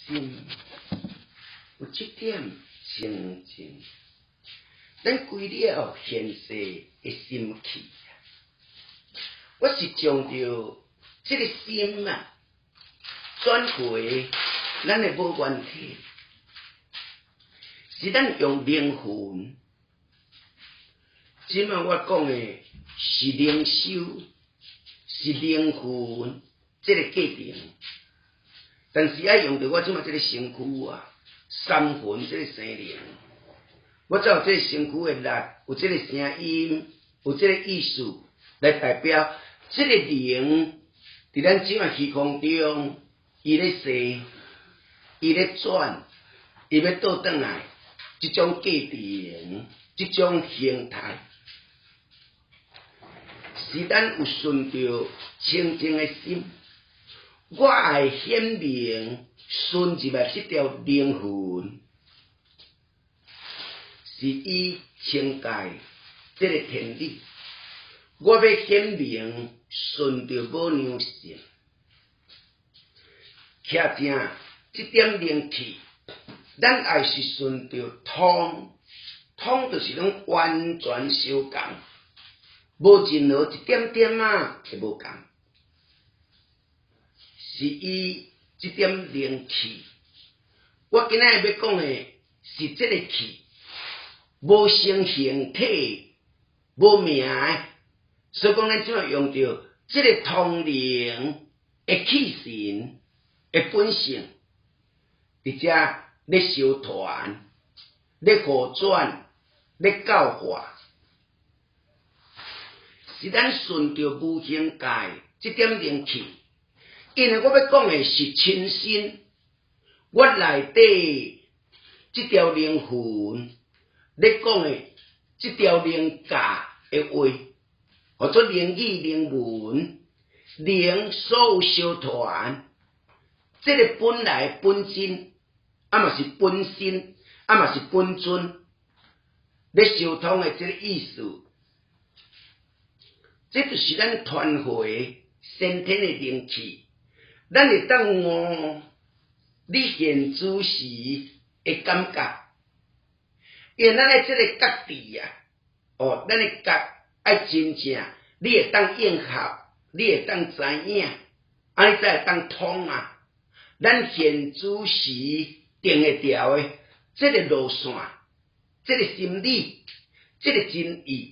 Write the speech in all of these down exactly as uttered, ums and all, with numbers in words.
心，有这点清净，咱归了现世的心气。我是将着这个心啊，转回咱的无缘体，是咱用灵魂。即满我讲的是灵修，是灵魂这个过程，但是要用到我即满这个身躯啊，三魂这个生灵，我才有这个身躯的力，有这个声音，有这个意思来代表这个灵伫咱即满虚空中，伊咧生，伊咧转，伊要倒转来，即种过程，即种形态。是咱有顺着清净的心，我爱显明顺入来这条灵魂，是以清界这个天理，我要显明顺着无量性，徛正这点灵气，咱爱是顺着通，通就是拢完全相共。无任何一点点啊，会无共，是以这点灵气。我今仔要讲的是这个气，无成形体，无名的，所以讲咱怎样用到这个通灵的气神的本性，伫遮咧修团，咧互转，咧教化。是咱顺着无形界这点灵气，因为我要讲的是亲身，我内底这条灵魂咧讲的这条灵价的话，或者灵语、灵文、灵所有修团，这个本来本真，啊嘛是本心，啊嘛是本尊，咧修通的这个意思。这就是咱团会先天的灵气，咱会当悟你现主时的感觉，因为咱的这个觉知啊，哦，咱的觉爱真正，你会当应合，你会当知影，安尼才会当通啊。咱现主时定会条的这个路线，这个心理，这个真意。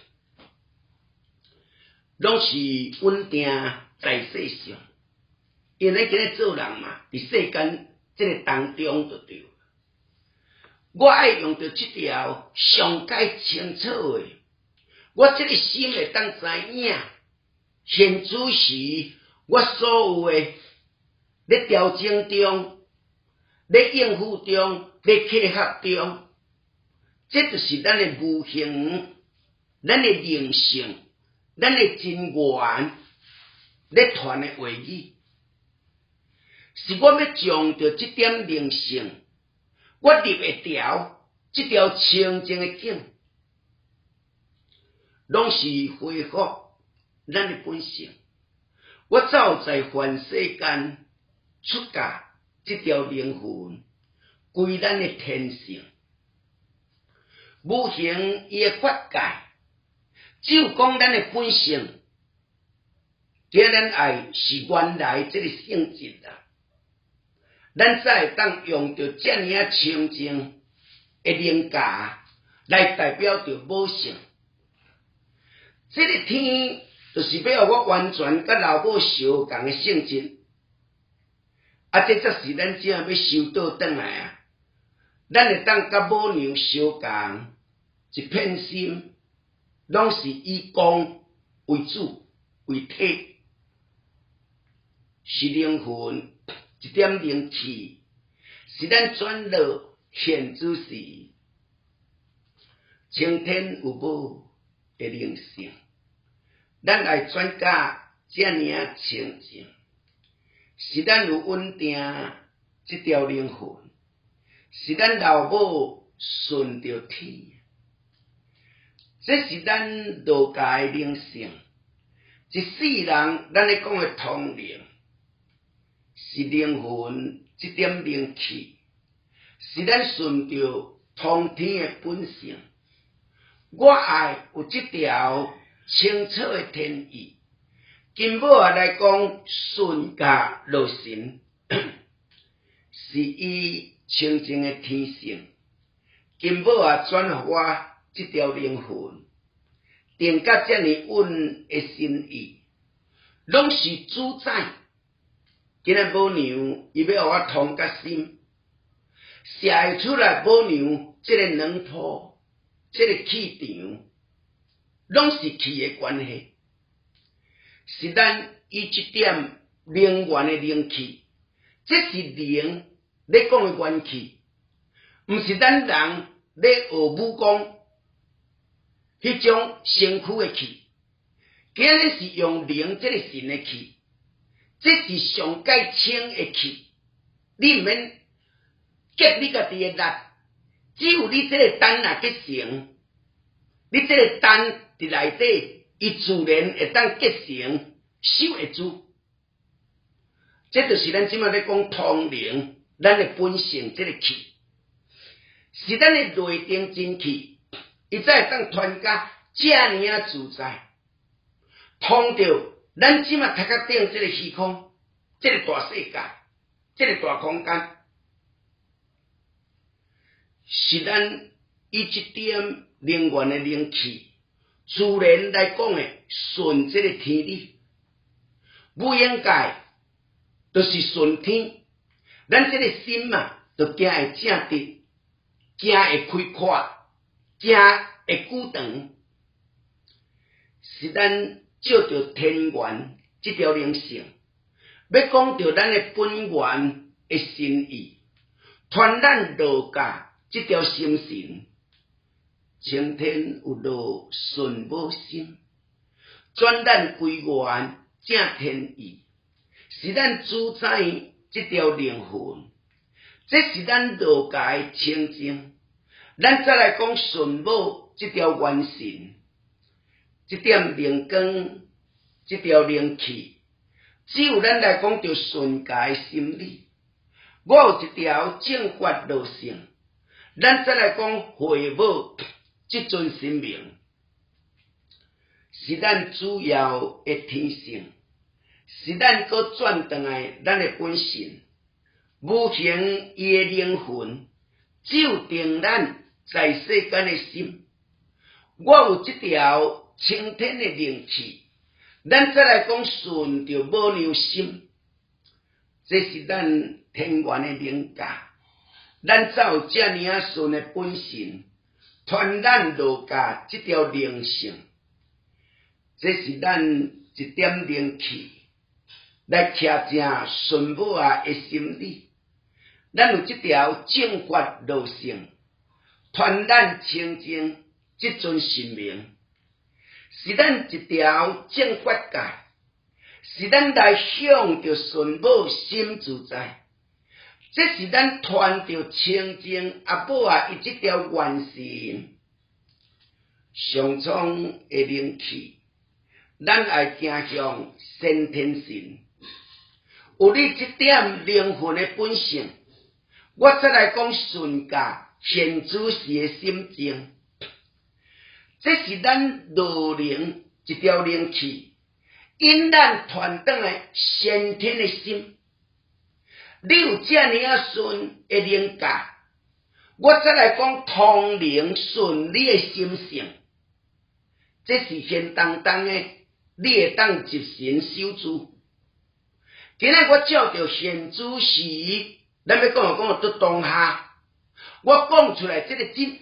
拢是稳定在世上，因为今日做人嘛，伫世间这个当中就对。我爱用着这条上界清楚的，我这个心会当知影，现主时我所有的咧调整中，咧应付中，咧契合中，这就是咱的无形，咱的灵性。咱的真源咧传的话语，是我要将着这点灵性，我入会条这条清净的境，拢是恢复咱的本性。我走在凡世间出家这条灵魂，归咱的天性，无形伊的法界。只有讲咱的本性，即咱爱是原来这个性质啦，咱才会当用着这样啊清净的灵价来代表着母性。这个天就是要我完全甲老母相共的性质，啊，这则是咱只要要修倒转来啊，咱会当甲母娘相共一片心。拢是以光为主为体，是灵魂一点灵气，是咱转落现主时，青天有无的灵性，咱来转甲这样清净，是咱有稳定这条灵魂，是咱老母顺着天。这是咱道家的灵性，一世人咱咧讲的通灵， 是灵魂这点灵气，是咱顺着通天的本性。我爱有这条清澈的天意。根本啊来讲，顺家落神，是伊清净的天性。根本啊转化这条灵魂，定甲遮尼稳的心意，拢是主宰。今日母娘，伊要互我通甲心，写会出来母娘这个软泡，这个气场，拢是气的关系。是咱以这点灵元的灵气，这是灵咧讲的元气，毋是咱人咧学武功迄种身躯的气。今日是用灵这个神的气，这是上界清的气。你毋免结你家己的力，只有你这个胆若结成，你这个胆伫内底。伊自然会当结成守会住，这就是咱即马咧讲通灵，咱的本性这个气，是咱的内定真气，伊才会当传甲遮尔啊自在，通着咱即马头壳顶这个虚空，这个大世界，这个大空间，是咱以这点灵元的灵气。自然来讲诶，顺这个天理，不应该就是顺天。咱这个心嘛，就行会正直，行会开阔，行会久长。是咱照着天元这条灵性，要讲着咱的本源的心意，传咱道家这条心神。青天有路顺无心，转咱归元正天意，是咱主宰这条灵魂，这是咱道家的清净。咱再来讲顺母这条元神，这点灵光，这条灵气，只有咱来讲着顺家的心理。我有一条正法路性，咱再来讲回母。这尊神明是咱主要的天性，是咱搁转转来咱的本性，无形伊的灵魂，只有定咱在世间的心。我有这条青天的灵气，咱再来讲顺着母娘心，这是咱天元的灵家，咱才有这尔啊顺的本性。传咱道家这条灵性，这是咱一点灵气来徛正顺母啊的心理。咱有这条正法路性，传咱清净这尊神明，是咱一条正法界，是咱来向着顺母心自在。这是咱传着清净阿母啊，伊这条元神上苍的灵气，咱爱行向先天神。有你这点灵魂的本性，我再来讲顺家现主时的心境。这是咱道灵一条灵气，因咱传转来先天的心。你有这样啊顺的灵感，我再来讲通灵顺你的心性，这是现当当的，你会当集神守住。今日我照着现主时，咱要讲就讲到当下，我讲出来这个真，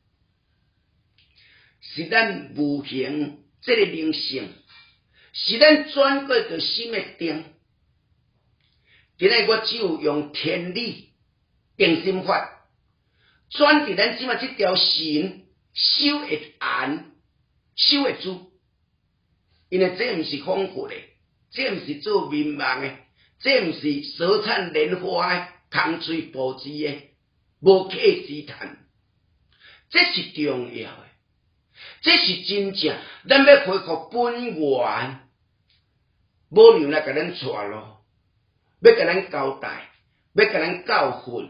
是咱无形这个灵性，是咱转过着心的定。今日我只有用天理定心法，转伫咱即马这条线守会安，守会住。因为这毋是空佛的，这毋是做民望的，这毋是所产莲花的空嘴布置的，无客之谈。这是重要的，这是真正，咱要恢复本源。母娘来甲咱带咯。 要甲咱交代，要甲咱教训，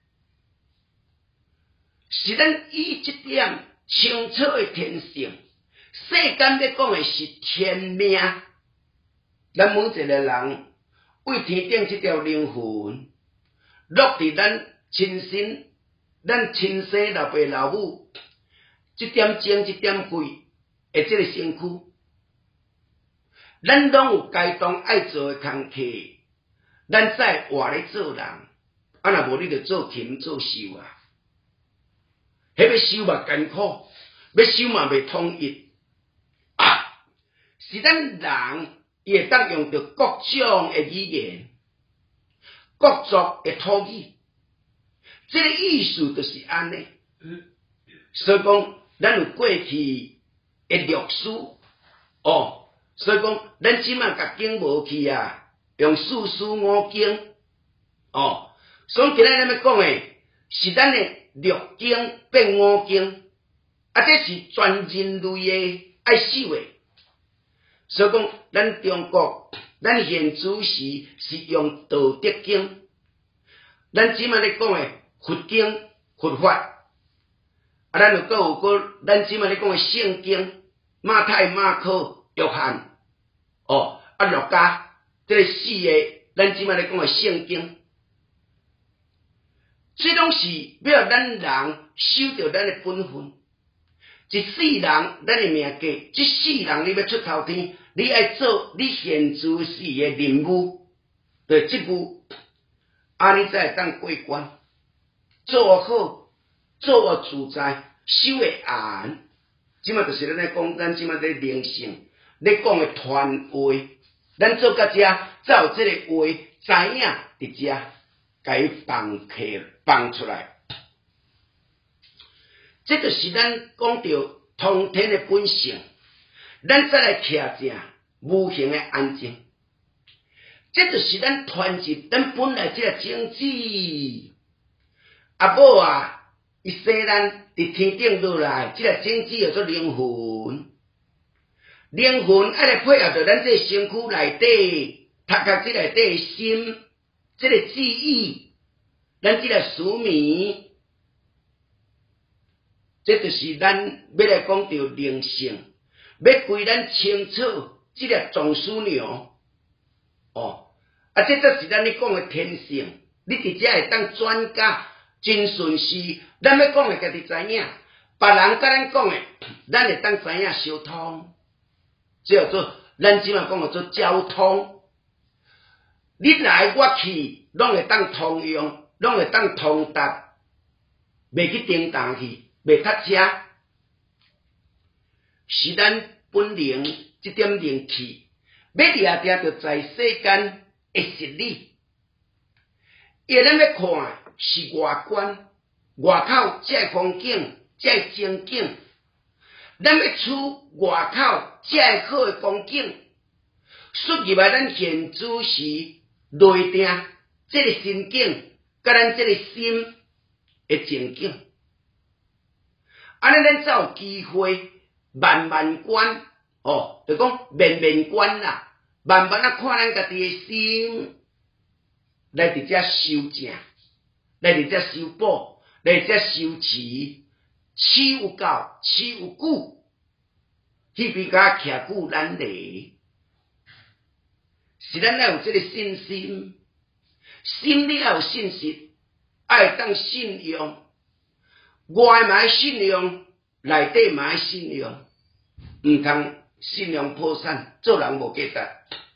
是咱以这点清楚的天性。世间要讲的是天命，咱每一个人为天顶这条灵魂，落伫咱亲身、咱亲生老爸老母这点精、这点血的这个身躯，咱拢有该当爱做的工课，咱才活咧做人。啊，若无你就做禽做兽啊！迄要修嘛艰苦，要修嘛袂统一。啊，是咱人伊会当用着各种的语言、各族的土语，这个意思就是安尼。所以讲，咱有过去的历史哦，所以讲，咱即马甲经无去啊，用四书五经哦，所以今仔日要讲的是咱的六经变五经，啊，这是全人类的。爱守的，所以讲，咱中国，咱现主时是用道德经，咱即马咧讲的佛经、佛法，啊，咱就搁有个，咱即马咧讲的圣经、马太、马可、约翰，哦，啊，路加，这四个，咱即马咧讲的圣经，这拢是要咱人守着咱的本分。一世人，咱的命格，一世人你要出头天，你爱做你现主时的任务，对职务，安尼才会当过关，做好，做自在，守会安。即马就是咱咧讲，咱即马咧灵性，咧讲的传话，咱做到遮，才有即个话知影伫遮，甲伊放客放出来。这就是咱讲到通天的本性，咱再来徛正无形的安静。这就是咱传入咱本来这个种子。阿母啊，伊生咱伫天顶落来，这个种子叫做灵魂。灵魂爱来配合着咱这个身躯内底，读读这内底的心，这个记忆，咱这个思眠。这就是咱要来讲到灵性，要归咱清楚这个总枢纽哦，啊，这则是咱咧讲的天性，你伫遮会当转甲真顺序，咱要讲的家己知影，别人甲咱讲的，咱会当知影相通，这叫做咱即马讲的做交通，你来我去，拢会当通用，拢会当通达，袂去叮当去。袂塞车，是咱本灵这点灵气，要掠定着在世间的实理。伊咱要看是外观，外口这风景，这情景，咱要处外口这好的风景，输入来咱现主时内定这个心境，甲咱这个心的情景。安尼咱才有机会慢慢观哦，就讲面面观啦，慢慢啊看咱家己的心，来伫遮修正，来伫遮修补，来伫遮修持，持有够，持有久，迄边甲徛久咱咧，是咱要有这个信心，心里要有信心，爱当信用。外嘛信用，内底嘛信用，毋通信用破产，做人无价值。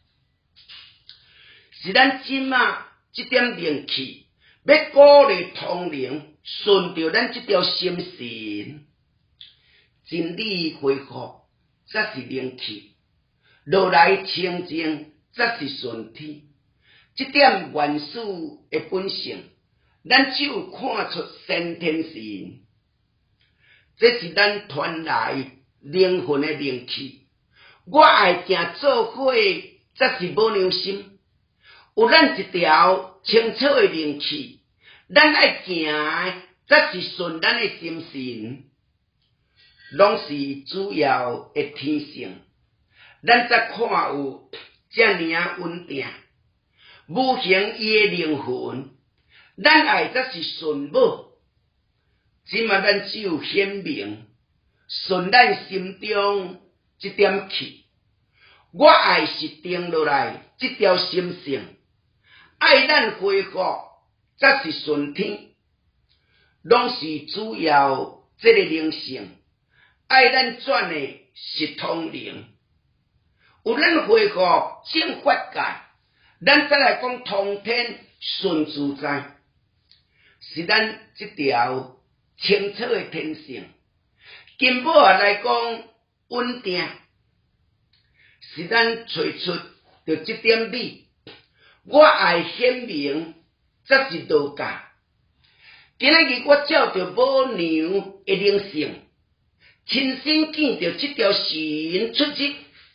是咱即马即点灵气，要鼓励通灵，顺着咱即条心神，真理恢复，则是灵气；落来清净，则是顺天。即点元素的本性，咱只有看出先天性。这是咱传来灵魂的灵气，我爱行做伙，则是无良心。有咱一条清楚的灵气，咱爱行，则是顺咱的心神，拢是主要的天性。咱则看有遮尔啊稳定， 无形伊诶灵魂，咱爱则是顺母，即嘛咱只有显明，顺咱心中即点气。我爱是定落来即条心性，爱咱恢复则是顺天，拢是主要即个灵性，爱咱转诶是通灵。有咱恢复正法界，咱再来讲通天顺自在，是咱即条清澈的天性。根本来讲稳定，是咱找出着即点理。我爱显明，则是道家。今仔日我照着母娘的灵性，亲身见着即条神出入。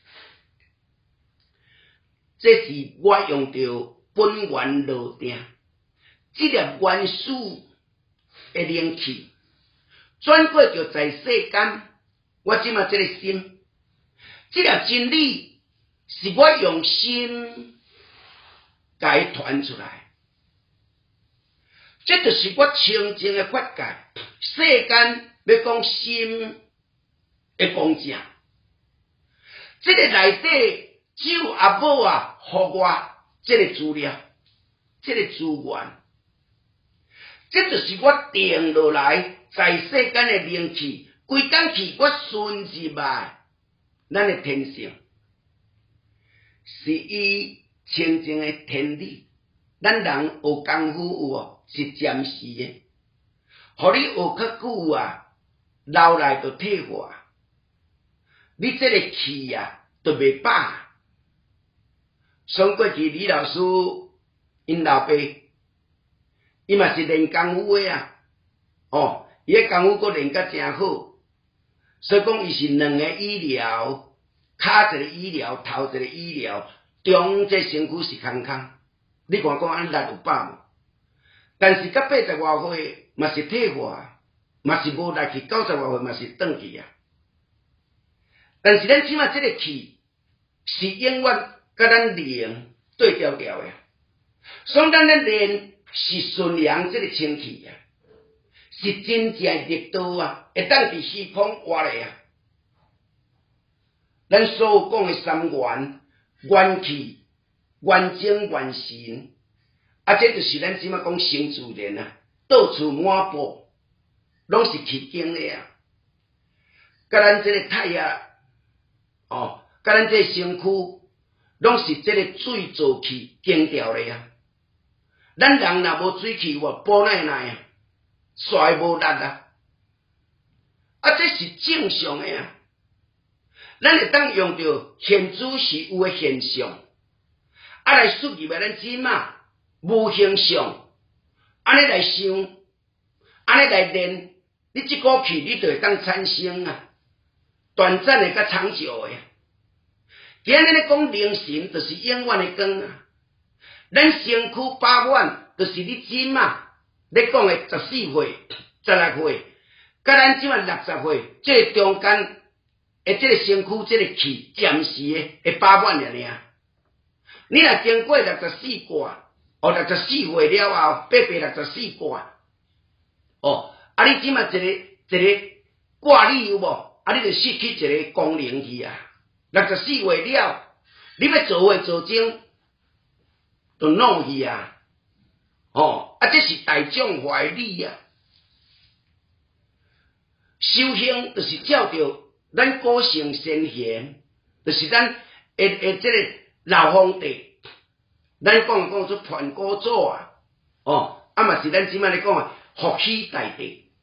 这是我用着本源路定，这粒元素的灵气，转过着在世间，我即嘛这个心，这粒真理是我用心甲伊传出来，这就是我清净的法界。世间要讲心的公正，这个内底。只有阿母啊，予我这个资料，这个资源，这就是我定落来在世间的灵气，规工气我顺入来，咱的天性是以清净的天理。咱人学功夫有哦，是暂时的，互你学较久啊，留来就退化，你这个气啊，就袂饱。上过去李老师因老爸，伊嘛是练功夫的啊，哦，伊个功夫阁练甲真好，所以讲伊是两个医疗，骹一个医疗，头一个医疗，中这身躯是空空。你看讲安力有饱无？但是到八十外岁嘛是退化，嘛是无力气，九十外岁嘛是转去啊。但是咱即马即个气是永远。甲咱灵对调调的，所以咱咧练是顺阳这个清气啊，是真正力道啊，会当伫虚空活咧啊。咱所有讲的三元、元气、元精、元神，啊，这就是咱即马讲生自然啊，到处满布，拢是气经的啊。甲咱这个太阳，哦，甲咱这个身躯。拢是这个水造气经调的啊！咱人若无水气，我补奶奶啊，衰无力啊！啊，这是正常的啊！咱会当用着现主是有的现象，啊来输入来咱即马无形象，安尼来想，安尼来练，你即股气你就会当产生啊，短暂的甲长久的。今日咧讲灵神，就是永远的光啊！咱身躯饱满，就是你即马咧讲的十四岁、十六岁，甲咱即马六十岁，这个中间的这个身躯、这个气，暂时的会饱满了尔。你若经过六十四卦，哦，六十四岁了后，八百六十四卦，哦，啊，你即马一个一个卦理有无？啊，你就失去一个功能去啊！六十四岁了，你要做话做精，就弄去啊！哦，啊，这是大众怀理啊！修行就是照着咱古圣先贤，就是咱诶诶这个老皇帝，咱讲讲出传古祖啊，哦，啊嘛是咱即摆咧讲啊，伏羲大帝，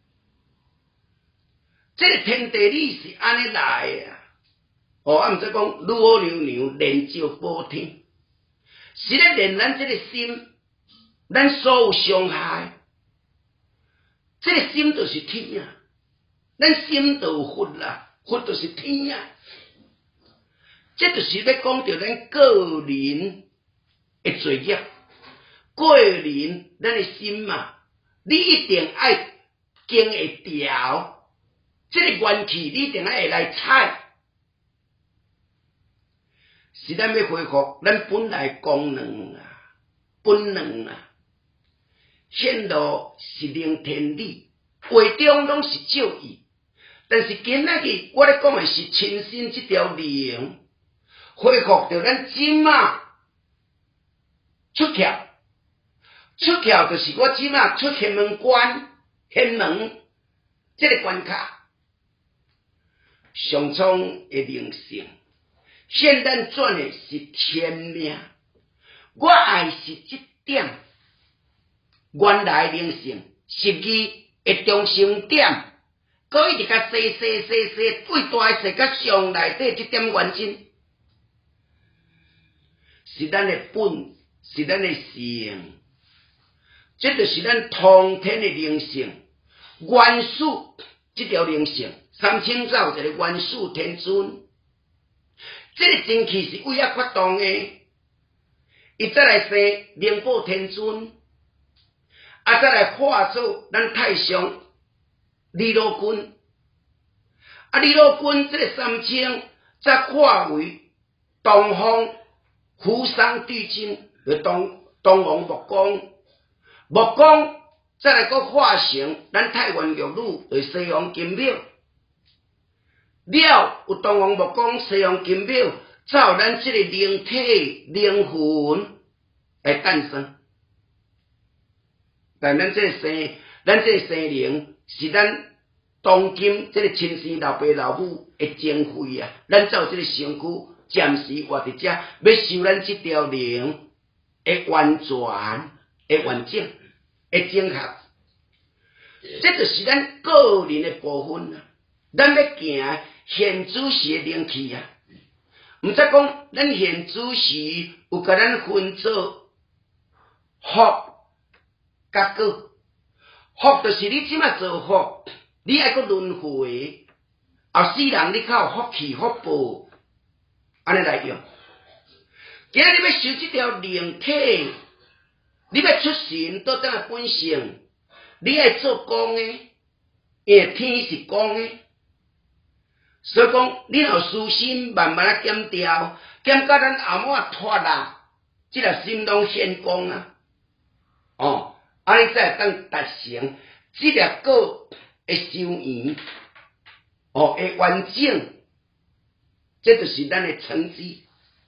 这个天地理是安尼来的啊！哦，啊，毋则讲愈好牛牛练就保天，是咧练咱这个心，咱所有伤害，这个心就是天啊，咱心就有佛啦，佛就是天啊，这就是要讲到咱个人的罪业，个人咱的心嘛，你一定爱经会调，这个元气你一定爱会来采。是咱要恢复咱本来功能啊！ 本能啊，显露是灵天理，话中拢是照义。但是今仔日我咧讲的是亲身这条灵，恢复着咱即马出窍，出窍就是我即马出天门关，天门这个关卡，上苍的灵性，现咱转的是天命。我爱是这点，原来灵性实际的中心点。搁一直甲细细细细最大诶细甲上内底这点原因，是咱诶本，是咱诶性，这就是咱通天诶灵性。元始这条灵性，三清造一个元始天尊，这个真气是为遐发动诶，伊再来生灵宝天尊，啊再来化作咱太上。李罗君，啊，李罗君这个三清再化为东方扶桑帝君，就东东王木公，木公再来个化成咱太原玉女，就西洋金庙。了有东王木公、西洋金庙，才有咱这个灵体、灵魂来诞生。但咱这个生，咱这个生灵。是咱当今这个亲生老爸老母的经费啊，咱才有这个身躯暂时活伫遮，要受咱这条灵的完全、的完整、的整合，这就是咱个人的部分啊。咱要行现主时的灵气啊，毋则讲咱现主时有甲咱分做福甲果。福就是你即马做福，你爱搁轮回，后世人你较有福气福报，安尼来用。今日你要修这条灵体，你要出神倒当的本性，你爱做光的，因为天是光的，所以讲你若私心慢慢啊减掉，减到咱后尾脱啦，即个心拢显光啊，哦。安尼才会当达成这粒果的修圆，哦，会完整，这就是咱的成绩，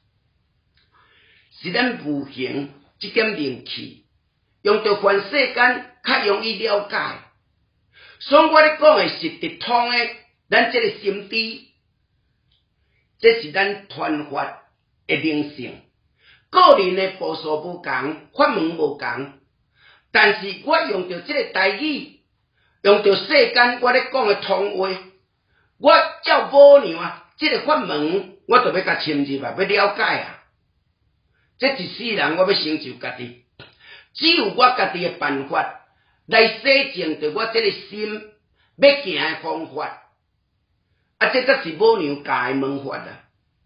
是咱无形这点灵气，用着全世间较容易了解。所以我咧讲的是直通的，咱这个心知，这是咱传法的灵性。个人的步数无同，法门无同。但是我用着这个台语，用着世间我咧讲的通话，我照无样啊，这个法门我就要甲深入啊，要了解啊。这一世人我要成就家己，只有我家己的办法来洗净着我这个心要行的方法，啊，这才是无样教的门法啊，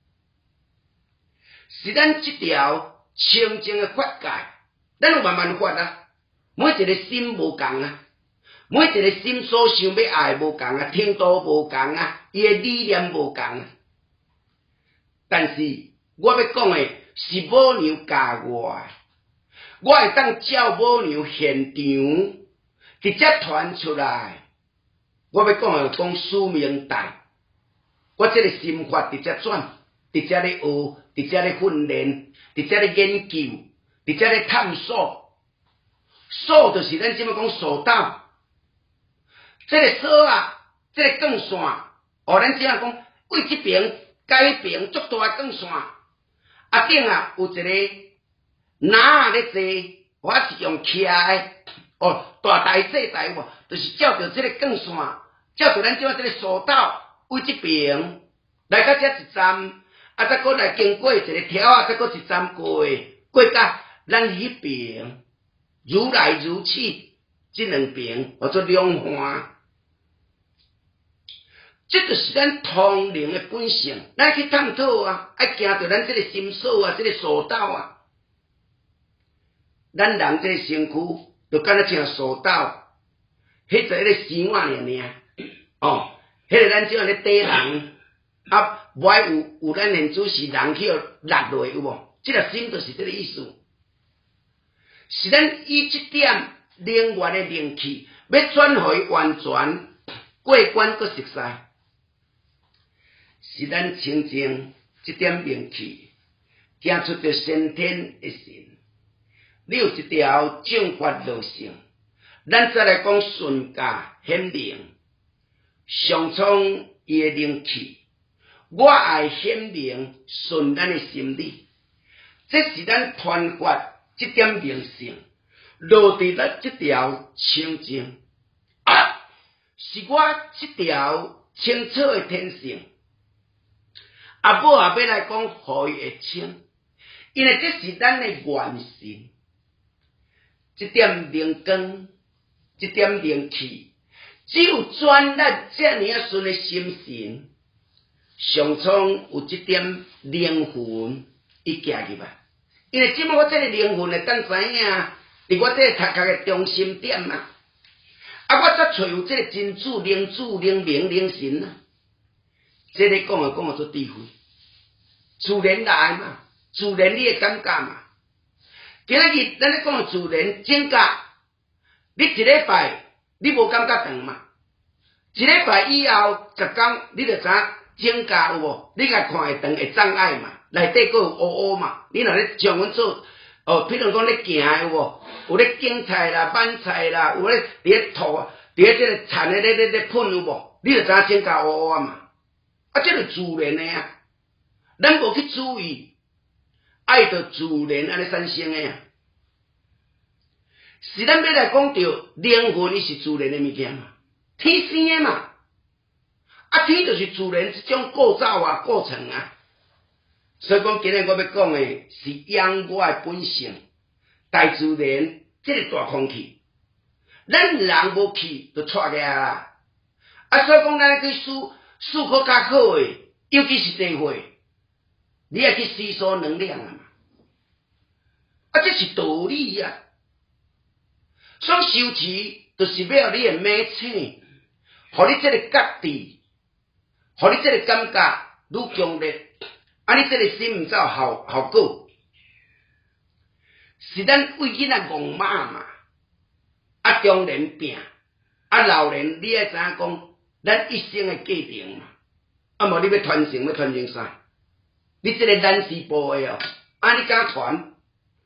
是咱这条清净的法界，咱有万万法啊。每一个心无共啊，每一个心所想要爱无共啊，程度无共啊，伊的理念无共啊。但是我要讲的是母娘教我的，我会当照母娘现场直接传出来。我要讲的讲使命带，我这个心法直接转，直接咧学，直接咧训练，直接咧研究，直接咧探索。锁就是咱即么讲锁道，这个锁啊，这个钢线，哦，咱即么讲为这边改边足大的钢线，啊顶啊有一个拿咧坐，我是用徛的，哦，大台小台无，就是照着这个钢线，照着咱即么这个锁道为这边来到这一站，啊再过来经过一个条啊，再过一站过，过到咱迄边。如来如去，这两边叫做两环，这就是咱通灵的本性。咱去探讨啊，爱行到咱这个心锁啊，这个锁道啊。咱人这个身躯，就敢若像锁道，迄个咧生活尔尔。哦，迄个咱即样咧底人，啊，无爱有有咱现主是人去落落有无？这个心就是这个意思。 是咱以这点能源的灵气，要转互伊完全过关搁熟悉，是咱清净这点灵气，行出着先天的神。你有一条正法路线，咱再来讲顺驾显灵，上冲伊的灵气。我爱显灵顺咱的心理，这是咱传法这点灵性，落伫咱这条清净，啊，是我这条清澈的天性。阿母也要来讲，互伊会清，因为这是咱的元神，这点灵光，这点灵气，只有转咱这样啊顺的心神。上苍有这点灵魂，伊行入来，因为即摆我这个灵魂会当知影，伫我这个头壳的中心点嘛，啊，我则找有这个真主、灵主、灵明、灵神啊，这个讲啊讲啊做智慧，自然来嘛，自然你会感觉嘛。今仔日咱咧讲自然境界，你一礼拜你无感觉长嘛，一礼拜以后十天你就知影。境界有无？你甲看会长会障碍嘛？内底佫有乌乌嘛？你若咧像阮做哦，譬如讲咧行有无？有咧韭菜啦、板菜啦，有咧伫咧吐，伫咧即个田咧咧咧咧喷有无？你就知影境界乌乌啊嘛？啊，这是自然的啊，咱无去注意，爱着自然安尼产生的啊。是咱要来讲着灵魂，伊是自然的物件嘛，天生的嘛。啊，天就是自然这种构造啊、过程啊，所以讲今日我要讲的是养我的本性，大自然这个大空气，咱人无去就错个啊！啊，所以讲咱去思思考较好的，尤其是地会，你要去吸收能量啊嘛，啊，这是道理啊。所以修持就是要你的美醒，互你这个觉知。互你这个感觉愈强烈，啊！你这个心毋才有效效果。是咱为囡仔戆马嘛，啊，中年病，啊，老年你爱知影讲，咱一生的继承嘛，啊，无你要传承要传承啥？你这个咱是部的哦，啊，你敢传？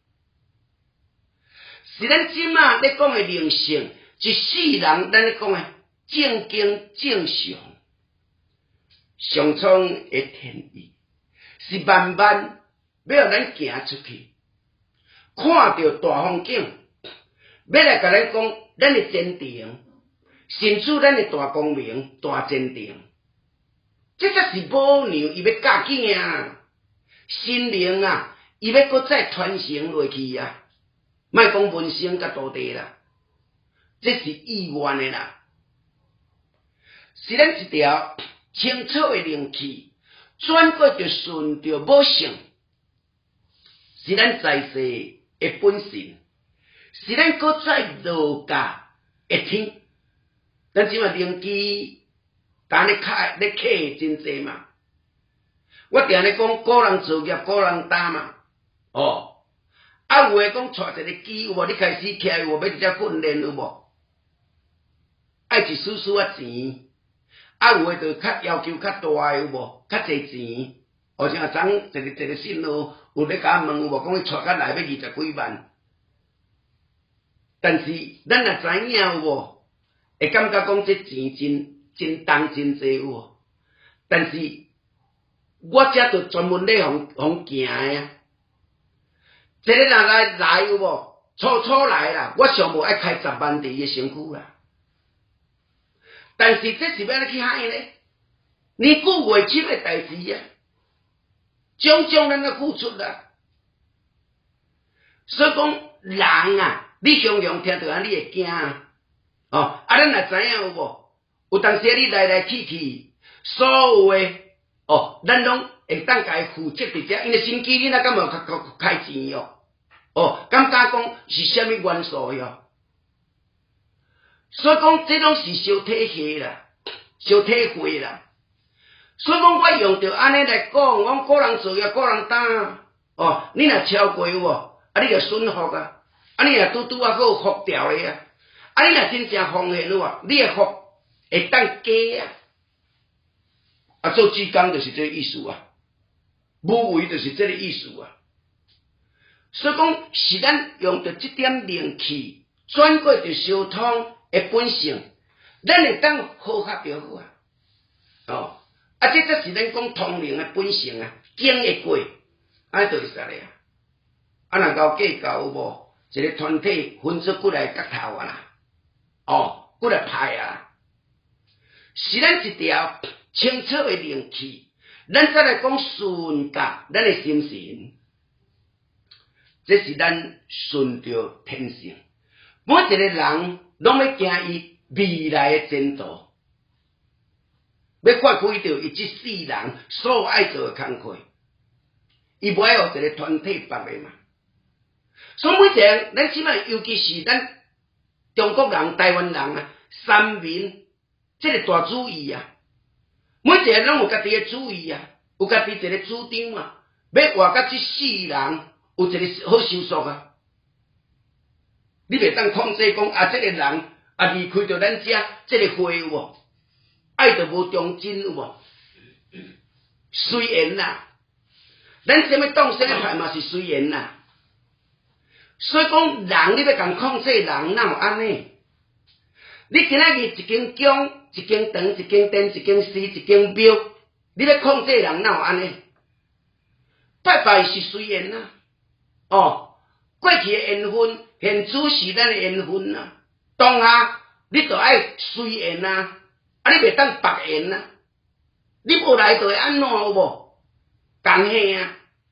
是咱即马咧讲的灵性，一世人咱咧讲的正经正常。上苍的天意是慢慢要让咱行出去，看到大风景，要来甲咱讲咱的坚定，甚至咱的大光明、大坚定，这才是母娘伊要教囝啊，心灵啊，伊要搁再传承落去啊，莫讲文生甲道地啦，这是意愿的啦，是咱一条。清澈的灵气，转过就顺着母性，是咱在世的本性，是咱搁再落家的天。咱即马灵机，但咧开咧客真济嘛。我定咧讲，个人作业，个人担嘛。哦，啊有诶讲带一个机有无？你开始起来有无？要直接训练有无？爱一丝丝啊钱。啊，有诶就较要求较大有无？较侪钱，或者啊，昨一个一个信号有咧甲问有无？讲伊带较来要二十几万，但是咱也知影有无？会感觉讲这钱真真重真济有无？但是我遮就专门咧互互行诶啊！这个人来来有无？初初来啦，我上无爱开十万伫伊诶身躯啦。但是这是要去害咧，你顾未起的代志啊，种种咱的付出啦。所以讲人啊，你常常听到啊，你会惊啊，哦，啊，咱也知影有无？有当时你来来去去，所有的哦，咱拢会当家负责伫遮，因为身躯你若敢无开开钱哟，哦，敢敢讲是虾米元素哟？所以讲，这拢是小体系啦，小体会啦。所以讲，我用着安尼来讲，我个人做业，个人担。哦，你若超过有无？啊，你就损福啊！ 啊，你若拄拄啊，还有福调的啊，啊，你若真正奉献有啊，你的福会当加啊。啊，做志工就是这个意思啊，无为就是这个意思啊。所以讲，是咱用着这点灵气，转过着相通的本性，咱会当好较着好啊。哦，啊，这则是咱讲通灵的本性啊，经会过，安就会使咧啊。啊，若够计较有无？一个团体分出过来角头啊啦，哦，过来派啊，是咱一条清澈的灵气，咱再来讲顺甲咱的心神，这是咱顺着天性。每一个人拢要行伊未来的前途，要发挥着伊这世人所有爱做的工课，伊无爱互一个团体绑的嘛。所以每一个人，咱起码尤其是咱中国人、台湾人啊，三民这个大主义啊，每一个人拢有家己的主义啊，有家己一个主张嘛，要活甲这世人有一个好收束啊。你袂当控制讲啊，这个人啊离开着咱遮这个会有无？爱着无忠贞有无？虽然啦，咱什么党什么派嘛是虽然啦。所以讲，人你要共控制人，哪有安尼？你今仔日一间宫、一间堂、一间殿、一间寺、一间庙，你要控制人，哪有安尼？拜拜是随缘呐，哦，过去的缘分，现主是咱的缘分呐。当下你就爱随缘呐，啊，你袂当白缘呐。你无来就会安怎有无？共系啊，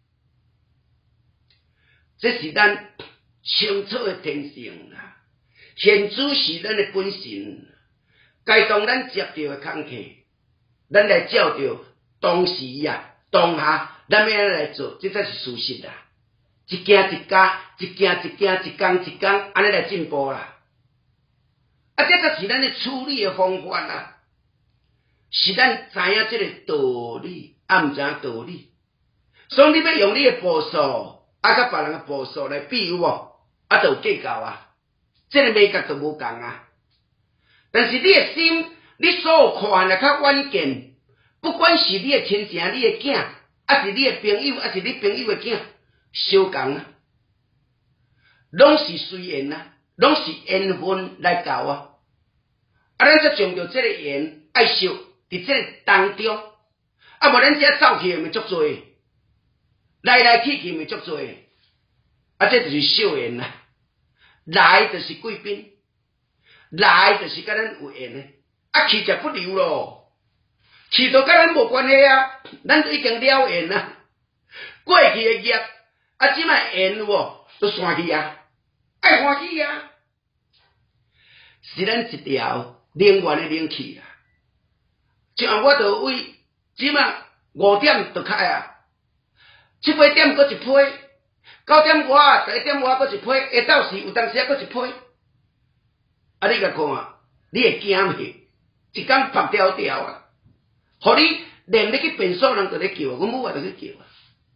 这是咱清澈的天性啦，现主是咱的本性，该当咱接到的工课，咱来照着当时啊，当下咱要来做，这才是事实啦。一件一家，一件一件，一工一工，安尼来进步啦。啊，这才是咱的处理的方法啦，是咱知影这个道理，啊，毋知影道理，所以你要用你的步数，啊，甲别人的步数来比有无？啊，就有计较啊，这个美感就无共啊。但是你的心，你所有看的较远见，不管是你的亲情、你的囝，还是你的朋友，还是你朋友的囝，相共啊，拢是随缘啊，拢是缘分来搞啊。啊，咱则将着这个缘爱惜伫这个当中，啊，无咱遮走去咪足多，来来去去咪足多。啊，这就是小缘啦，来就是贵宾，来就是甲咱有缘的，啊去就不留咯，去就甲咱无关系啊，咱就已经了缘啦。过去的业，啊，即摆缘有无，都散去啊，爱欢喜啊，是咱一条灵源的灵气啊。像我就为即摆五点就开啊，七八点搁一批。九点外，十一点外，搁一批，下昼时有当时啊，搁一批。啊，你甲看啊，你会惊袂？一工白条条啊，互你连要去便所人就咧叫啊，阮母也就去叫啊。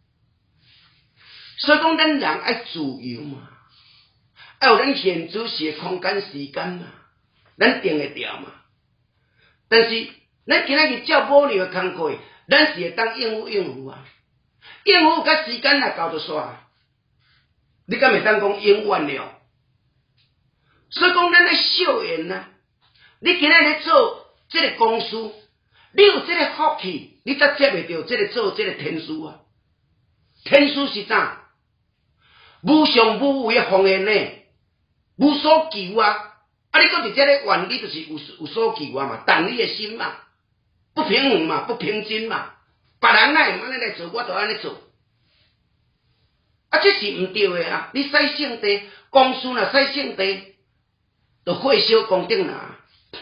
所以讲，咱人爱自由嘛，爱有咱现主时的空间时间嘛，咱定会调嘛。但是咱今仔日照母娘的工课，咱是会当应付应付啊，应付甲时间若到就煞。你敢袂当讲永远了？所以讲，咱咧小缘啊，你今仔日做这个公司，你有这个福气，你才接袂到这个做这个天书啊。天书是啥？无上无为的奉献呢，无所求啊！啊，你搁伫这个愿，你就是有有所求啊嘛，但你的心嘛，不平衡嘛，不平静嘛，别人哪会安尼来做，我就安尼做。啊，这是毋对的啊！你使圣地，公司若使圣地，就火烧功德啦。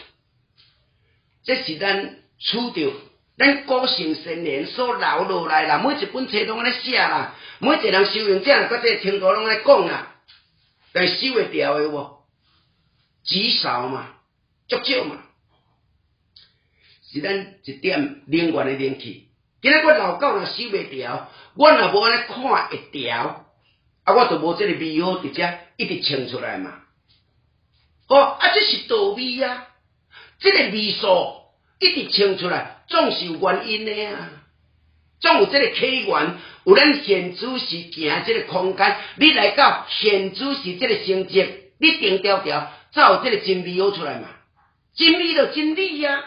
这是咱处着咱古圣先贤所留落来啦，每一本册拢安尼写啦，每一个人修行者若搁这个程度拢安尼讲啦，但是修会掉的无，极少嘛，足少嘛，是咱一点灵源的灵气。今仔我老狗若修袂掉，我若无安尼看会掉，啊，我就无这个美好伫遮一直唱出来嘛。哦，啊，这是道理啊，这个味素一直唱出来，总是有原因的啊。总有这个起源，有咱现主是行这个空间，你来到现主是这个成绩，你定调调，才有这个真理好出来嘛。真理就真理啊，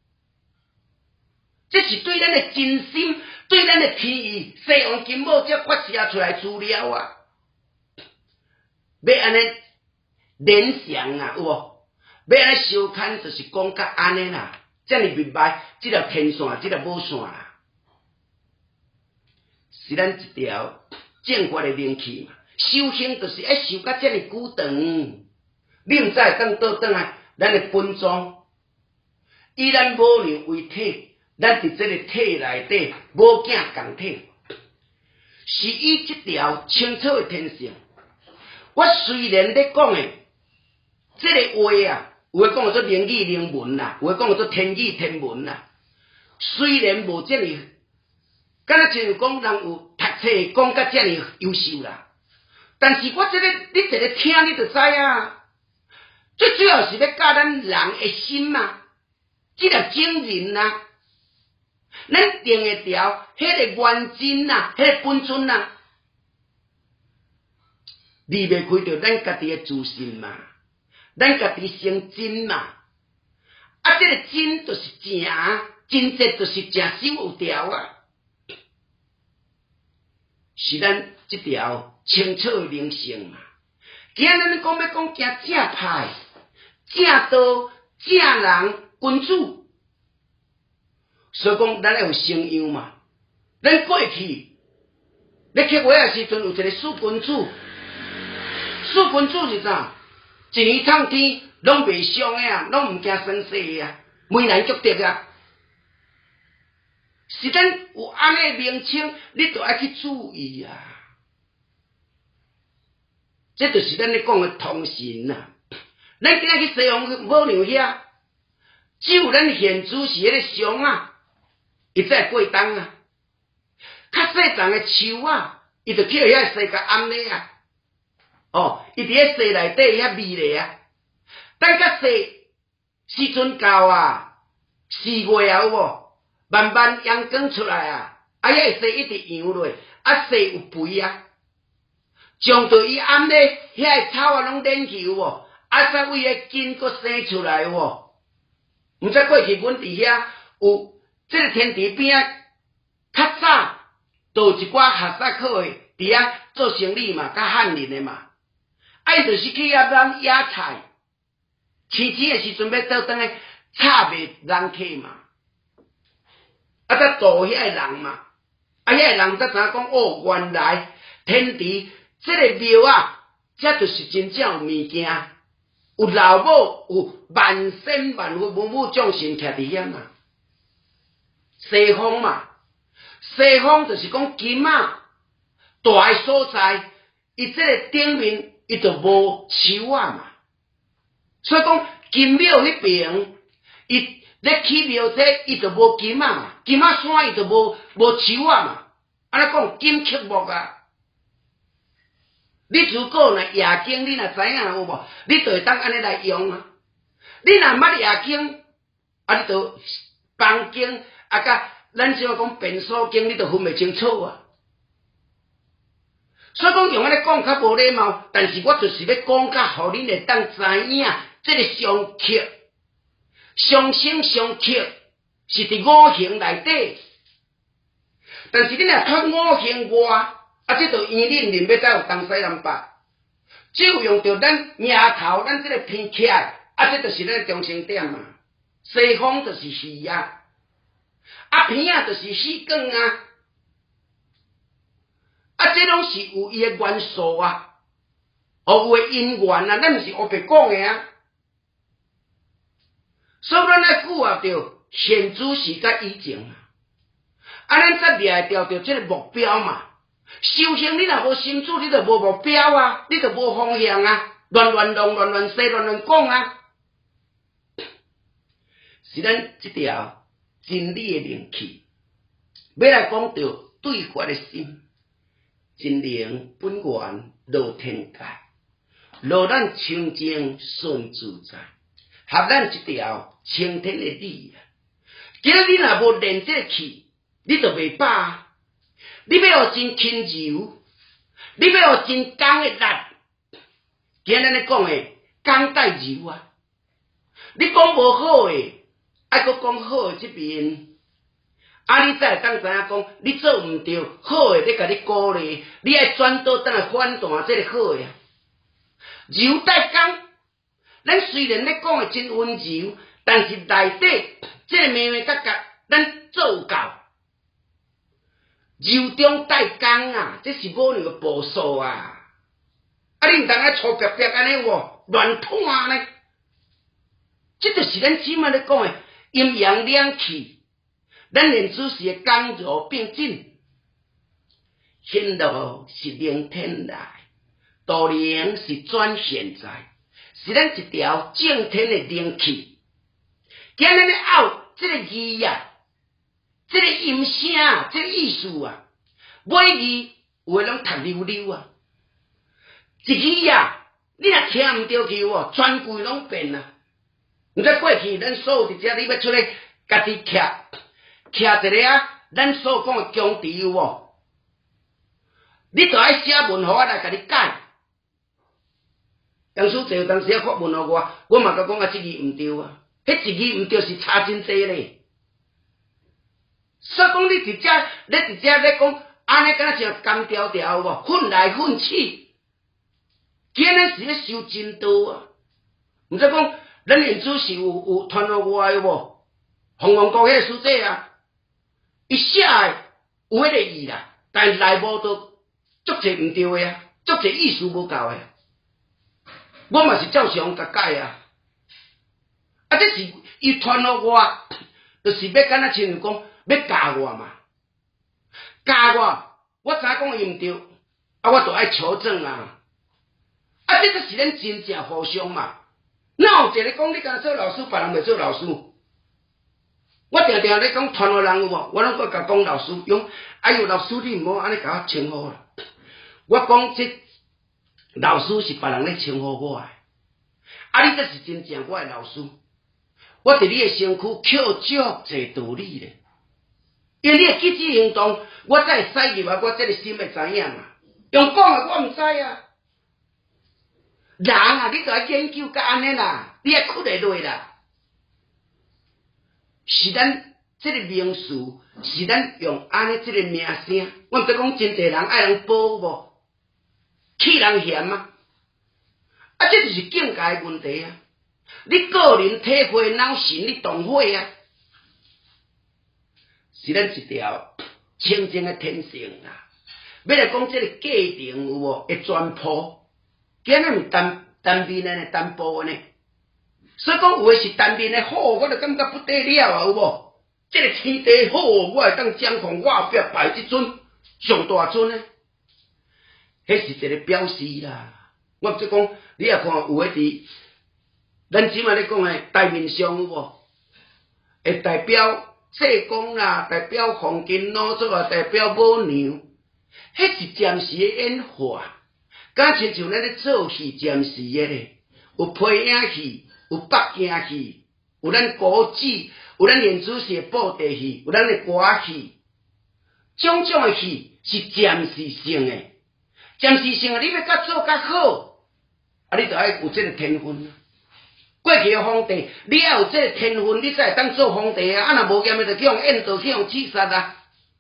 这是对咱的真心，对咱的天意，西王金宝才发射出来资料啊。要安尼联想啊，有无？要安尼收看，就是讲甲安尼啦，这么明白，这条天线，这条无线啦。是咱一条正确的灵气嘛，修行就是要修到这么久长，你毋知当倒转来，咱的本宗以咱母娘为体，咱伫这个体内底母子共体，是以这条清楚的天性。我虽然咧讲的这个话啊，有诶讲做灵语灵文啦，有诶讲做天语天文啦，虽然无这么。敢若像讲人有读册讲甲遮尔优秀啦，但是我这个你一个听你就知啊，最主要是要教咱人的心嘛，这条精神啊，咱定会调迄个原真啊，迄个本尊啊，离袂开着咱家己的自信嘛，咱家己成真嘛，啊，这个真就是正，真实就是正守有条啊。是咱这条清楚的灵性嘛？今日咱讲要讲行正派、正道、正人、君主，所以讲咱要有信仰嘛。咱过去咧刻画的时阵，有一个四君主，四君主是啥？一年苍天拢袂伤的啊，拢毋惊生死的啊，梅兰竹竹啊。是咱有安尼名称，你就爱去注意啊！这就是咱咧讲的通神啊。咱今仔去西方母娘遐，只有咱现主是迄个熊啊，伊才会过冬啊。较细丛的树啊，伊就去遐世界暗咧啊。哦，伊伫遐世内底遐味咧啊。等较细时阵到啊，四月啊有无？慢慢阳光出来啊，啊，遐会一直扬落，啊，细有肥啊，将到伊暗咧，遐个草啊拢连去有无？啊，再为迄根搁生出来有无？毋知过去阮伫遐有即个天地边啊，较早都有一寡学生课诶，伫遐做生意嘛，较汉人诶嘛，啊，伊就是去遐咱野菜，青青诶时阵要倒转来插卖人客嘛。啊！才度遐个人嘛，啊！遐个人才知影讲哦，原来天地这个庙啊，这就是真正有物件，有老母，有万生万物母母众神徛伫遐嘛。西方嘛，西方就是讲金啊，大个所在，伊这个顶面伊就无树啊嘛，所以讲金庙迄边，伊。咧起庙这伊就无金啊嘛，金啊山伊就无无树啊嘛，安尼讲金刻木啊。你如果若夜景，你若知影有无？你就会当安尼来用啊。你若捌夜景，啊，你就房景啊，甲咱即个讲便所景，你就分袂清楚啊。所以讲用安尼讲较无礼貌，但是我就是要讲较，互恁会当知影这个上刻。相生相克是伫五行内底，但是你若脱五行外，啊，这就依恁恁要才有东西南北。只有用到咱名头，咱这个偏起来，啊，这就是咱中心点嘛。西方就是鱼啊，啊偏啊就是细管啊，啊，这拢是有伊的元素啊，哦，有诶因缘啊，咱毋是黑白讲诶啊。所以咱来符合着现主时甲以前啊，啊，咱才掠会调着这个目标嘛。修行你若无心主，你就无目标啊，你就无方向啊，乱乱弄、乱乱说、乱乱讲啊。是咱这条真理的灵气，要来讲着对佛的心，真灵本源道天界， 落咱清净顺自在，合咱一条青天的理啊！今日你若无练这个气，你就袂饱。你要学真轻柔，你要学真刚的力。今日咱讲的刚带柔啊，你讲无好的，爱搁讲好的这边。啊！你才会当知影讲，你做毋对，好诶，咧甲你鼓励，你爱转倒当来反弹这个好诶。柔带刚，咱虽然咧讲诶真温柔，但是内底这个咩咩角角，咱做到。柔中带刚啊，这是五娘诶步数啊！啊，你毋通爱粗白白安尼喎，乱拖呢？这就是咱即卖咧讲诶阴阳两气。咱连主是刚柔并进，显露是灵天来，道灵是转现在，是咱一条正天的灵气。今日咧拗这个字啊，这个音声啊，这个意思啊，每字有诶拢读溜溜啊，一字啊，你若听毋着去哦，全句拢变啊。毋知过去咱所有伫遮，你要出来家己徛。徛一个啊，咱所讲的强题有无？你著爱写文互我来甲你改。杨叔就有当时啊发文互我，我嘛甲讲啊，即字毋对啊，迄一字毋对是差真济咧。所以讲你直接，你直接咧讲，安尼敢若像干条条有无？混来混去，今日是咧修真道啊。毋则讲，咱连主是有有传互我有无？凤凰国迄个书记啊。伊写诶有迄个意啦，但是内部都足侪毋对诶啊，足侪意思无够诶。我嘛是照常甲改啊，啊，这是伊传互我，就是要敢若亲像讲要教我嘛，教我，我知影讲伊毋对，啊，我著爱求证啊，啊，这就是咱真正互相嘛。哪有一个讲你敢若做老师，别人袂做老师？我定定咧讲传互人有无？我拢搁甲讲老师用，哎呦老师你毋好安尼甲我称呼啦。我讲这老师是别人咧称呼我诶，啊你这是真正我诶老师。我伫你诶身躯扣足侪道理咧，因为你诶举止行动，我才会使入来，我这个心会知影嘛。用讲诶我毋知啊。人啊，你著爱研究甲安尼啦，你爱屈会落啦。是咱这个名词，是咱用安尼这个名声。我毋知讲真侪人爱人保无，气人嫌啊！啊，这就是境界问题啊！你个人体会脑神，你动会啊，是咱一条清净的天性啦。要来讲这个价定有无会全破，今日毋单单面的呢，单薄的呢。所以讲有诶是单面诶好，我就感觉不得了啊，有无？这个天地好，我会当掌控我后壁摆即尊上大尊诶，迄是一个表示啦。我即讲，你也看有诶伫咱即卖咧讲诶台面上有无？会代表济公啦，代表黄金老祖啊，代表母娘，迄是暂时诶演化，敢亲像咱咧做戏暂时诶咧，有配影戏。有北京戏，有咱古剧，有咱连主席布袋戏，有咱的歌戏，种种的戏是暂时性的，暂时性的，你要甲做较好，啊，你就爱有这个天分。过去的皇帝，你要有这个天分，你才会当做皇帝啊！啊，若无咸的，就去用印度去用刺杀啊。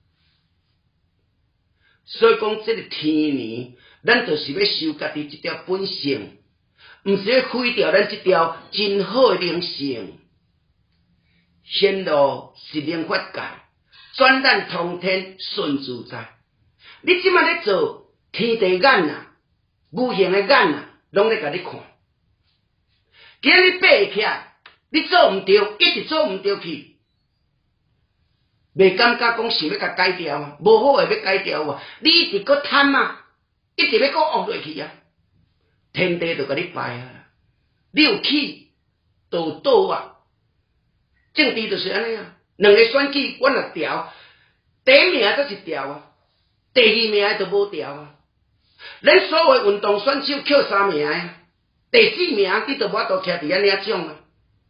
所以讲，这个天年，咱就是要修家己一条本性。毋是要毁掉咱这条真好的灵性，显露是灵法界，转咱通天顺自在。你即摆咧做天地眼啊，无形的眼啊，拢咧甲你看。今日你爬起来，你做毋对，一直做毋对去，袂感觉讲想要甲改掉啊，无好诶要改掉啊，你一直搁贪啊，一直要搁恶落去啊。天地就甲你败啊！你有起，就有倒啊！政治就是安尼啊，两个选举我若调，第一名则是调啊，第二名就无调啊。咱所谓运动选手扣三名啊， 第四名你就无法度徛伫安尼种啊。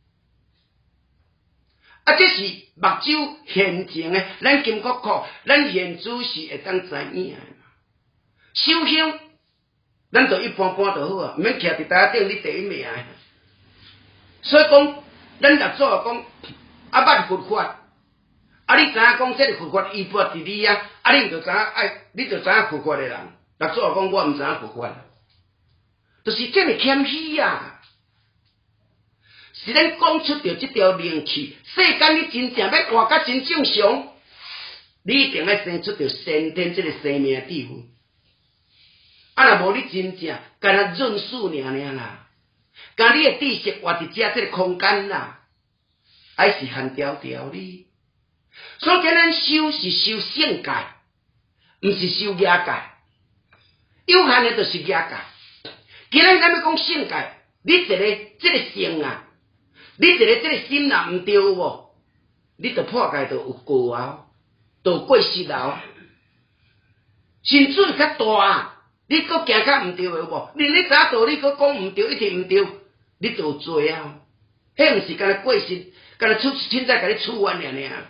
啊，这是目睭现前的，咱金国库，咱现主是会当知影的嘛。首香，咱就一般般就好啊，毋免徛伫台顶，你第一名的。所以讲，咱六祖讲，啊捌佛法，啊你知影讲这个佛法依附伫你啊，啊你就知影爱，你就知影佛法的人。六祖讲，我毋知影佛法，就是这么谦虚啊。是咱讲出着这条灵气，世间你真正要活甲真正常，你一定要生出着先天这个生命智慧。啊，若无你真正干那润世尔尔啦，干你的知识活伫遮这个空间啦，还是限条条哩。所以咱修是修性界，毋是修业界。有限的就是业界。今日咱要讲性界，你一个这个性啊。你一个这个心若毋对无，你就破戒就有过啊，就过失啊。甚至较大，你搁行较毋对的无，连你早道理搁讲毋对，一直毋对，你就有罪啊。迄毋是干那过失，干那出凊彩甲你处完尔尔。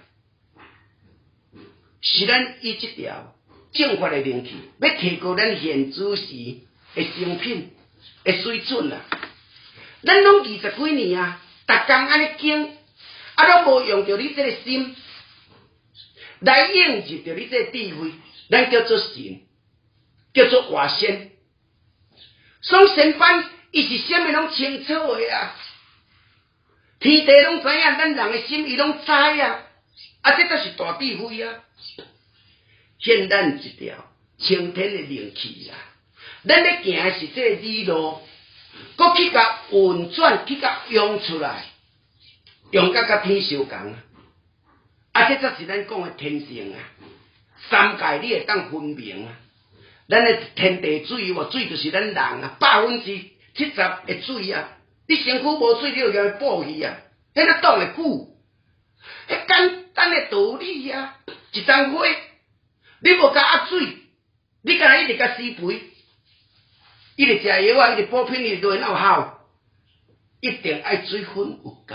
是咱以即条正法的灵气，要提高咱现主时的成品的水准啊。咱拢二十几年啊。逐工安尼经，啊，拢无用着你这个心来应入着你这个智慧，咱叫做神，叫做化身。所以神班伊是啥物拢清楚的啊，天地拢知影，咱人的心伊拢知啊，啊，这才是大智慧啊，现咱一条青天的灵气啊，咱咧行的是这个理路。搁去甲运转，去甲用出来，用甲甲天相共啊！啊，这才是咱讲的天性啊！三界你会当分明啊！咱的天地水有水就是咱人啊，百分之七十的水啊！你身躯无水，你就叫补去啊！迄个挡会久，迄简单的道理啊！一丛花，你无甲压水，你干那一直甲施肥。伊咧食药啊，伊咧补品，伊咧落哪有效？一定爱水分有够。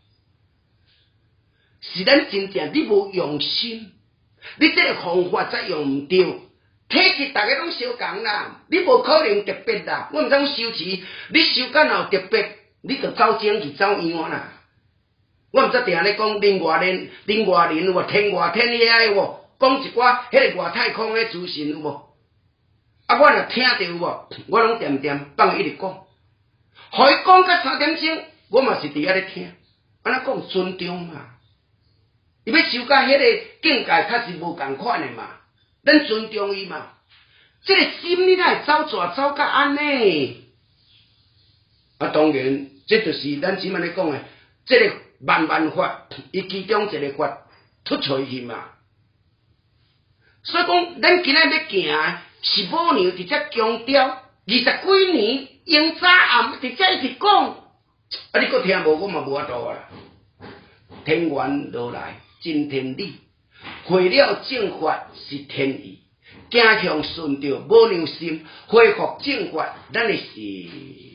是咱真正你无用心，你这个方法则用毋对。体质大家拢相共啦，你无可能特别啦。我毋知讲修持，你修干若有特别，你就走正去走样啦。我毋知定咧讲另外人、另外人有无天外天遐有无？讲一寡迄个外太空的资讯有无？啊！我若听着有无？我拢点点放伊直讲，互伊讲到三点钟，我嘛是伫遐咧听。安怎讲尊重嘛？伊要修到迄个境界，较是无共款的嘛。咱尊重伊嘛。这个心你哪会走蛇走甲安尼？啊，当然，这就是咱即摆咧讲的，这个万万法，伊其中一个法突出去嘛。所以讲，咱今仔要行。是母娘伫遮强调，二十几年用早暗伫遮一直讲，啊！你搁听无，我嘛无法度啊！天缘落来真天理，会了正法是天意，走向顺着母娘心，恢复正法，咱的是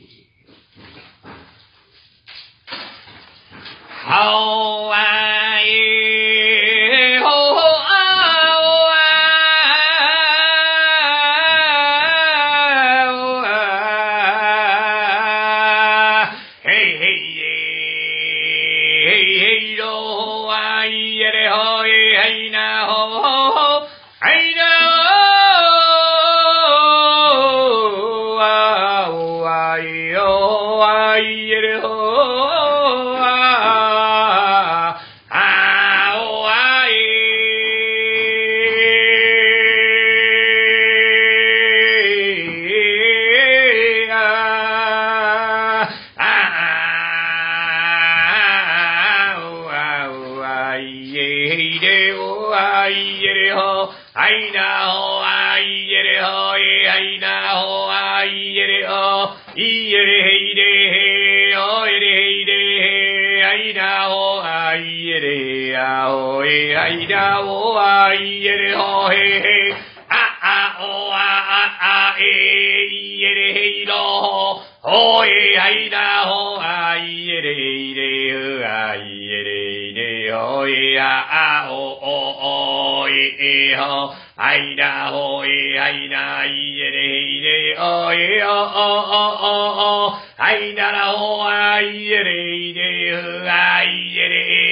好啊！好。Oh, 哎那吼啊耶嘞嘞呵啊耶嘞嘞吼耶啊啊哦哦哦耶吼哎那吼耶哎那耶嘞嘞哦耶哦哦哦哦哦哎那啦吼啊耶嘞嘞呵啊耶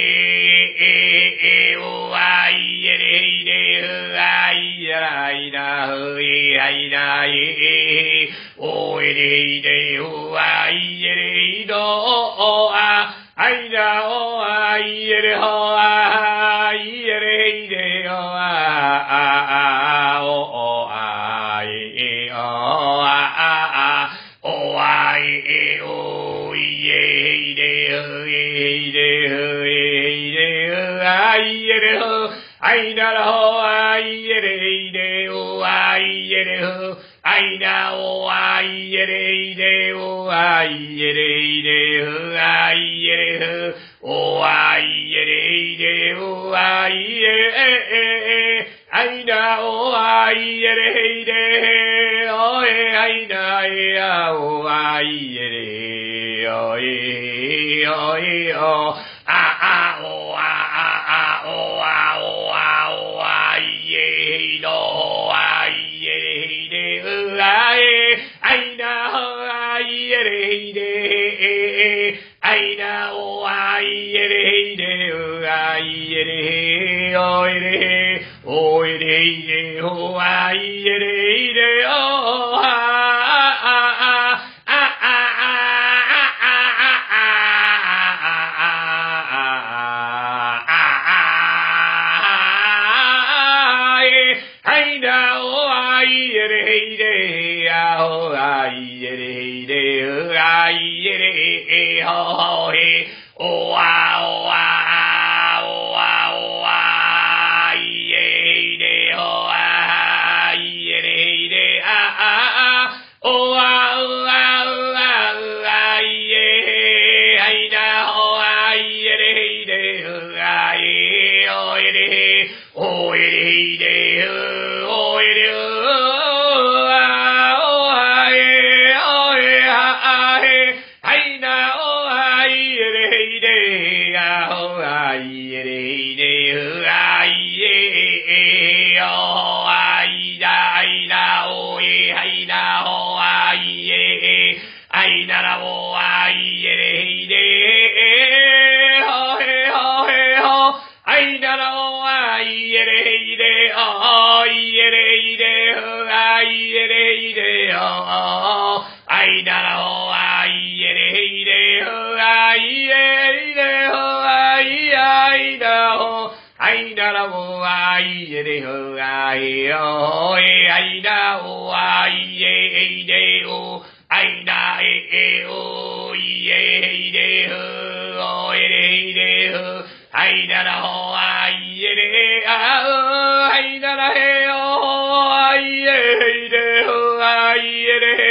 嘞哦啊耶嘞嘞呵啊耶啦哎那呵耶哎那耶哦耶嘞嘞哦啊耶嘞哆哦啊哎那哦啊耶嘞吼啊耶嘞嘞哦啊啊啊哦哦啊耶哦啊啊啊哦啊耶哦耶嘞呵耶嘞呵耶嘞呵啊耶嘞呵哎那啦吼啊耶嘞嘞哦啊耶嘞呵哎那哦啊耶嘞嘞哦啊耶嘞嘞呵啊耶嘞呵哦啊耶嘞嘞哦啊耶哎那哦啊耶嘞嘞哦耶哎那耶啊哦啊耶嘞哦耶哦耶哦啊啊哦啊啊啊哦啊哦啊哦啊耶咯啊耶嘞哦啊耶哎那哦啊耶嘞嘞哎那哦啊耶嘞嘞哦啊耶嘞哦耶嘞哦耶嘞哦啊耶嘞嘞哦啊啊啊啊啊哦啊哦啊哦啊哦啊耶嘞哦啊耶嘞嘞啊啊啊哦啊哦啊哦啊哦啊耶哎那哦啊耶嘞嘞哦啊耶哦耶嘞哦耶嘞嘞哦耶嘞哦啊哦啊耶哦耶啊啊耶哎那哦啊耶嘞嘞啊哦啊耶嘞嘞啊耶哦啊呀哎那哦耶哎那哦啊耶哎那啦哦啊耶嘞嘞哦嘿哦嘿哦哎那啦哦啊耶嘞嘞哦耶嘞嘞哦啊耶嘞嘞哦哎那啦哦啊耶嘞嘞哦啊耶嘞哦啊耶那哦哎那啦哦啊耶嘞哦啊耶哦哎那哦啊耶嘞哦哎那耶哦耶嘞哦耶嘞哦哎那啦哦啊耶嘞啊哦哎那啦嘿哦耶嘞哦啊耶嘞